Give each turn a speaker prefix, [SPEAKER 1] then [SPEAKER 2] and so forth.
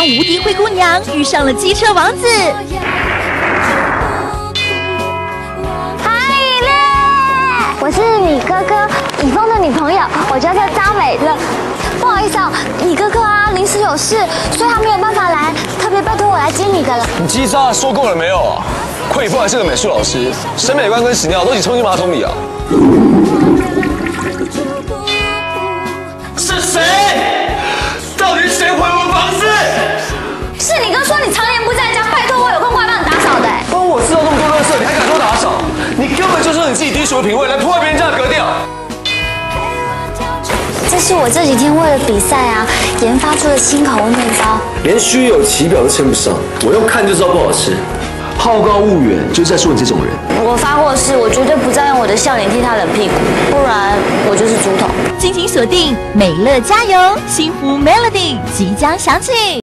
[SPEAKER 1] 无敌灰姑娘遇上了机车王子。
[SPEAKER 2] 嗨，以乐，我是你哥哥以峰的女朋友，我叫做张美乐。不好意思啊，你哥哥啊临时有事，所以他没有办法来，特别拜托我来接你的了。
[SPEAKER 3] 你机车说够了没有啊？邝以峰还是个美术老师，审美观跟屎尿都一起冲进马桶里啊！是谁？到底是谁毁我房子？
[SPEAKER 2] 是你哥说你常年不在家，拜托我有空过来帮你打扫的。
[SPEAKER 3] 关我知道那么多垃圾，你还敢说打扫？你根本就是你自己低俗的品味来破坏别人家的格调。
[SPEAKER 2] 这是我这几天为了比赛啊研发出的新口味面包，
[SPEAKER 3] 连虚有其表都称不上，我用看就知道不好吃。好高骛远，就是在说你这种人。
[SPEAKER 2] 我发过誓，我绝对不再用我的笑脸替他冷屁股，不然我就是猪头。
[SPEAKER 1] 敬请锁定美乐加油，幸福 Melody 即将响起。